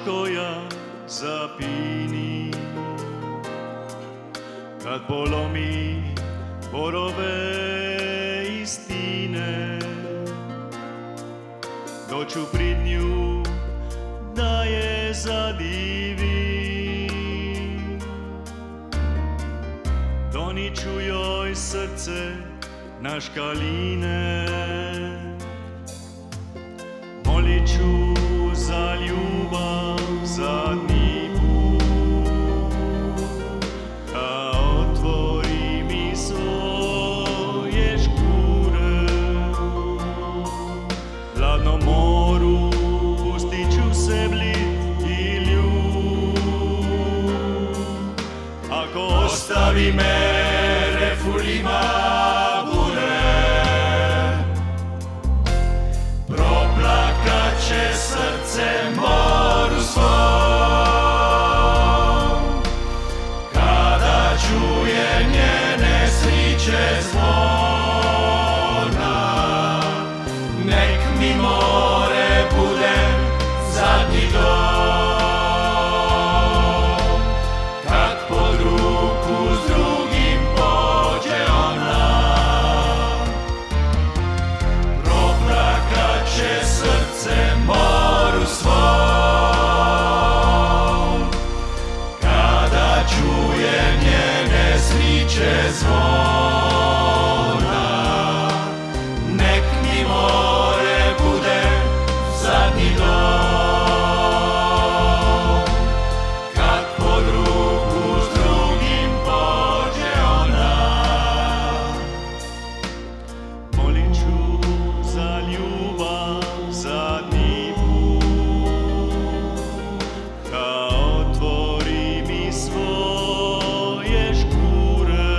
koja zapini, kad polomi borove istine, doću prid nju da je zadivi, doniću joj srce na škaline, molit ću za ljubav zadnji put, da otvori mi svoje škure. Hladnom moru pustit ću se blit i ljud, ako ostavi me refulima će srce moru svom, kada čuje njene sriće zvona. Nek mi more bude zadnji dom, kad pod ruku s drugim pođe ona. Proplakat će srce moru svom, kada čuje njene sriće zvona. Nek mi more bude zadnji dom, kad pod ruku s drugim pođe ona. Molit ću za ljubav zadnji put, da otvori mi svoje škure.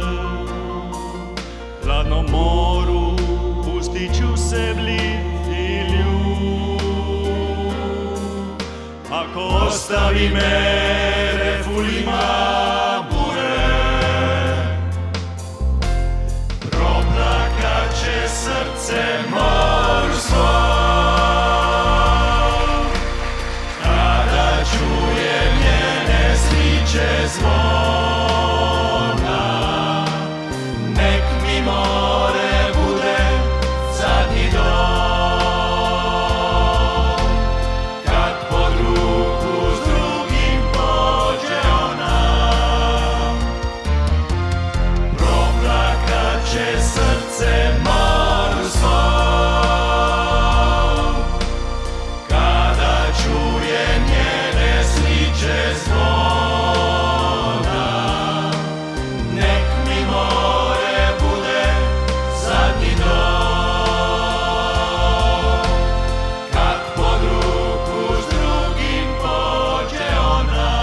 Hladnom moru pustit ću se blit i ljud, ako ostavi me refulima bure. Proplakat će srce moru svom, kada čuje njene sriće zvona. Nek mi more bude zadnji dom, kad pod ruku s drugim pođe ona. Proplakat će srce moru svom, kada čuje njene sriće zvona. Nek mi more bude zadnji dom, kad pod ruku s drugim pođe ona.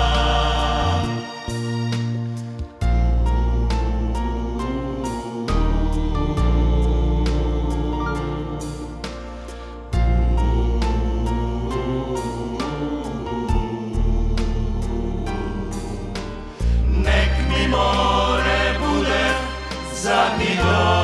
Nek mi more bude zadnji dom,